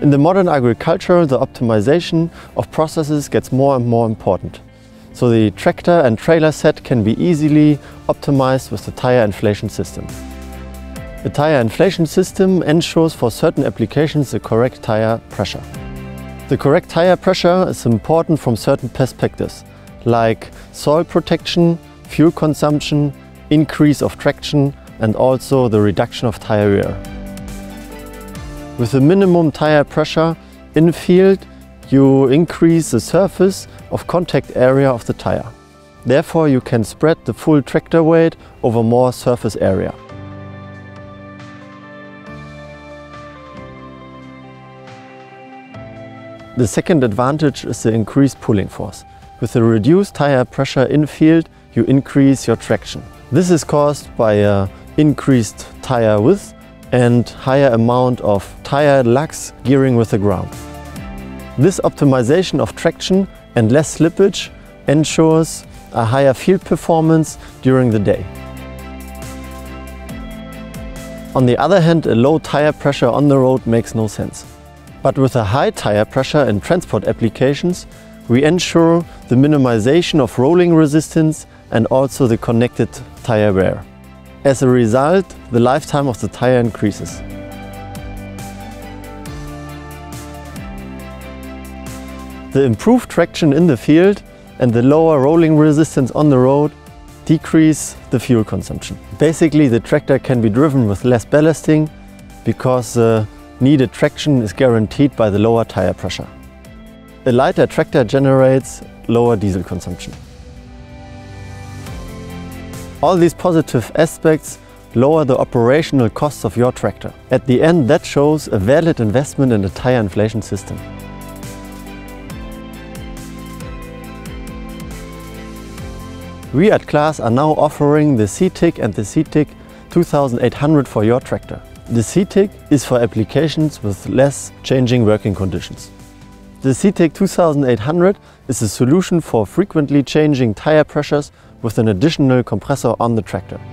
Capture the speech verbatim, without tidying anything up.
In the modern agriculture, the optimization of processes gets more and more important. So the tractor and trailer set can be easily optimized with the tire inflation system. The tire inflation system ensures for certain applications the correct tire pressure. The correct tire pressure is important from certain perspectives, like soil protection, fuel consumption, increase of traction, and also the reduction of tire wear. With the minimum tire pressure in field, you increase the surface of contact area of the tire. Therefore, you can spread the full tractor weight over more surface area. The second advantage is the increased pulling force. With the reduced tire pressure in field, you increase your traction. This is caused by an increased tire width and higher amount of tire lugs gearing with the ground. This optimization of traction and less slippage ensures a higher field performance during the day. On the other hand, a low tire pressure on the road makes no sense. But with a high tire pressure in transport applications, we ensure the minimization of rolling resistance and also the connected tire wear. As a result, the lifetime of the tire increases. The improved traction in the field and the lower rolling resistance on the road decrease the fuel consumption. Basically, the tractor can be driven with less ballasting because the needed traction is guaranteed by the lower tire pressure. A lighter tractor generates lower diesel consumption. All these positive aspects lower the operational costs of your tractor. At the end, that shows a valid investment in the tire inflation system. We at Claas are now offering the C-TIC and the C-TIC two thousand eight hundred for your tractor. The C-TIC is for applications with less changing working conditions. The C-TIC two thousand eight hundred is a solution for frequently changing tire pressures with an additional compressor on the tractor.